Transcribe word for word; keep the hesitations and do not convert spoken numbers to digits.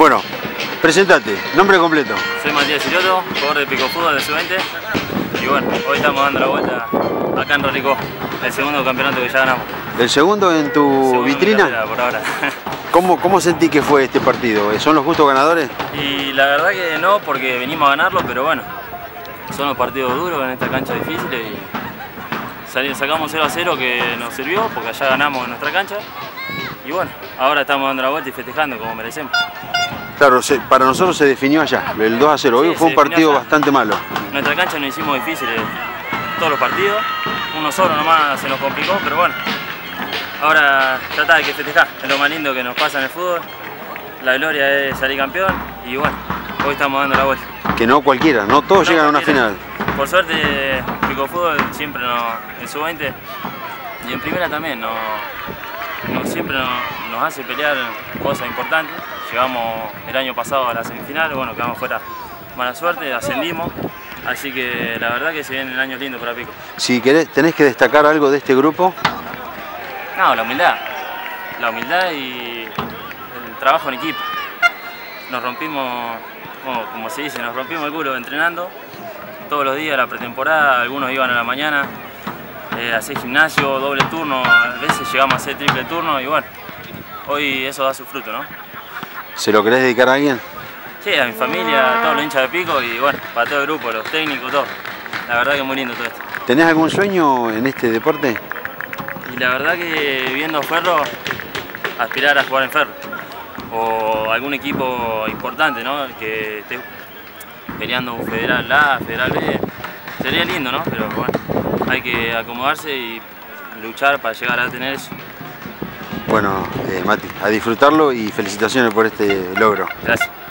Bueno, presentate, nombre completo. Soy Matías Siroto, jugador de Pico Fútbol de sub veinte. Y bueno, hoy estamos dando la vuelta acá en Rolicó, el segundo campeonato que ya ganamos. ¿El segundo en tu Segundo vitrina? En mi carrera, por ahora. ¿Cómo, ¿Cómo sentí que fue este partido? ¿Son los justos ganadores? Y la verdad que no, porque venimos a ganarlo, pero bueno, son los partidos duros en esta cancha difícil y sacamos cero a cero que nos sirvió, porque allá ganamos en nuestra cancha. Y bueno, ahora estamos dando la vuelta y festejando como merecemos. Claro, se, para nosotros se definió allá, el dos a cero. Hoy Sí, fue un partido allá. bastante malo. Nuestra cancha nos hicimos difíciles todos los partidos. Uno solo nomás se nos complicó, pero bueno. Ahora trata de que festejar, es lo más lindo que nos pasa en el fútbol. La gloria es salir campeón y bueno, hoy estamos dando la vuelta. Que no cualquiera, no todos no llegan cualquiera. a una final. Por suerte, Pico Fútbol siempre nos, en sub veinte y en primera también nos, nos siempre nos, nos hace pelear cosas importantes. Llegamos el año pasado a la semifinal, bueno, quedamos fuera, mala suerte, ascendimos, así que la verdad que se vienen años lindos para Pico. Si querés, tenés que destacar algo de este grupo. No, la humildad, la humildad y el trabajo en equipo. Nos rompimos, bueno, como se dice, nos rompimos el culo entrenando todos los días, la pretemporada, algunos iban a la mañana eh, a hacer gimnasio, doble turno, a veces llegamos a hacer triple turno y bueno, hoy eso da su fruto, ¿no? ¿Se lo querés dedicar a alguien? Sí, a mi familia, a todos los hinchas de Pico y bueno, para todo el grupo, los técnicos, todo. La verdad que es muy lindo todo esto. ¿Tenés algún sueño en este deporte? Y la verdad que viendo Ferro, aspirar a jugar en Ferro. O algún equipo importante, ¿no? Que esté peleando un Federal A, Federal B. Sería lindo, ¿no? Pero bueno, hay que acomodarse y luchar para llegar a tener eso. Bueno, eh, Mati, a disfrutarlo y felicitaciones por este logro. Gracias.